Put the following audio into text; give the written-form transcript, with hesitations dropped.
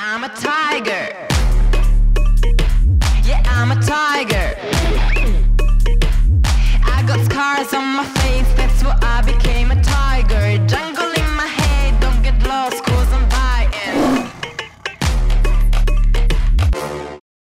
I'm a tiger. Yeah, I'm a tiger. I got scars on my face, that's why I became a tiger. Jungle